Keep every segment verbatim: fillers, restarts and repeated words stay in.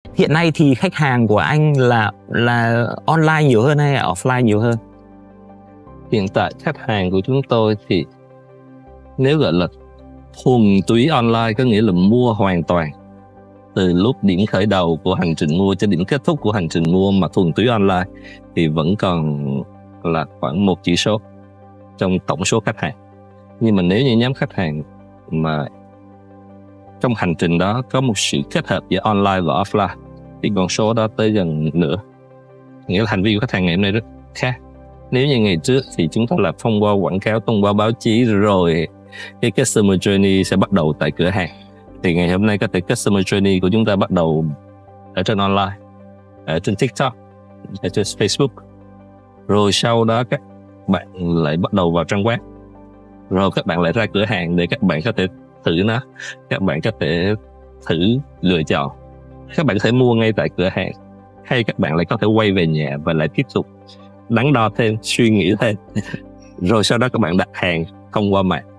Hiện nay thì khách hàng của anh là là online nhiều hơn hay là offline nhiều hơn? Hiện tại khách hàng của chúng tôi thì nếu gọi là thuần túy online, có nghĩa là mua hoàn toàn từ lúc điểm khởi đầu của hành trình mua cho điểm kết thúc của hành trình mua mà thuần túy online, thì vẫn còn là khoảng một chỉ số trong tổng số khách hàng. Nhưng mà nếu như nhóm khách hàng mà trong hành trình đó có một sự kết hợp giữa online và offline thì con số đó tới gần nửa. Nghĩa là hành vi của khách hàng ngày hôm nay rất khác. Nếu như ngày trước thì chúng ta làm thông qua quảng cáo, thông qua báo chí, rồi cái customer journey sẽ bắt đầu tại cửa hàng, thì ngày hôm nay có thể customer journey của chúng ta bắt đầu ở trên online, ở trên TikTok, ở trên Facebook, rồi sau đó các bạn lại bắt đầu vào trang web, rồi các bạn lại ra cửa hàng để các bạn có thể thử nó, các bạn có thể thử lựa chọn, các bạn có thể mua ngay tại cửa hàng, hay các bạn lại có thể quay về nhà và lại tiếp tục đắn đo thêm, suy nghĩ thêm, rồi sau đó các bạn đặt hàng thông qua mạng.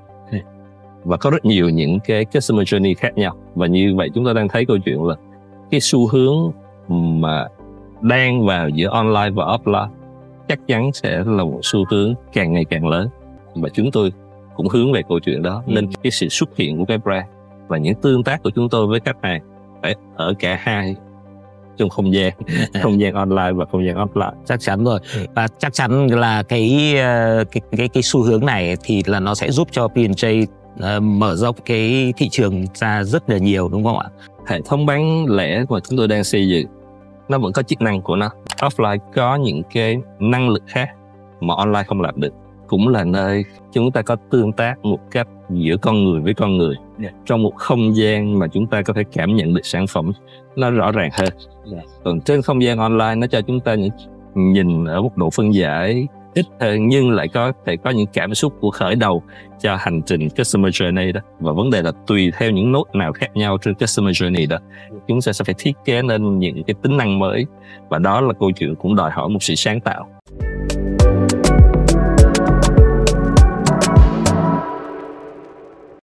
Và có rất nhiều những cái customer journey khác nhau. Và như vậy chúng ta đang thấy câu chuyện là cái xu hướng mà đang vào giữa online và offline chắc chắn sẽ là một xu hướng càng ngày càng lớn. Và chúng tôi cũng hướng về câu chuyện đó. Nên cái sự xuất hiện của cái brand và những tương tác của chúng tôi với khách hàng phải ở cả hai trong không gian, không gian online và không gian offline. Chắc chắn rồi. Và chắc chắn là cái cái cái, cái xu hướng này thì là nó sẽ giúp cho pê and gi uh, mở rộng cái thị trường ra rất là nhiều, đúng không ạ? Hệ thống bán lẻ mà chúng tôi đang xây dựng nó vẫn có chức năng của nó. Offline có những cái năng lực khác mà online không làm được. Cũng là nơi chúng ta có tương tác một cách giữa con người với con người, yeah, trong một không gian mà chúng ta có thể cảm nhận được sản phẩm nó rõ ràng hơn. Yeah. Còn trên không gian online nó cho chúng ta những nhìn ở mức độ phân giải ít hơn, nhưng lại có thể có những cảm xúc của khởi đầu cho hành trình customer journey đó. Và vấn đề là tùy theo những nốt nào khác nhau trên customer journey đó, chúng ta sẽ phải thiết kế nên những cái tính năng mới, và đó là câu chuyện cũng đòi hỏi một sự sáng tạo.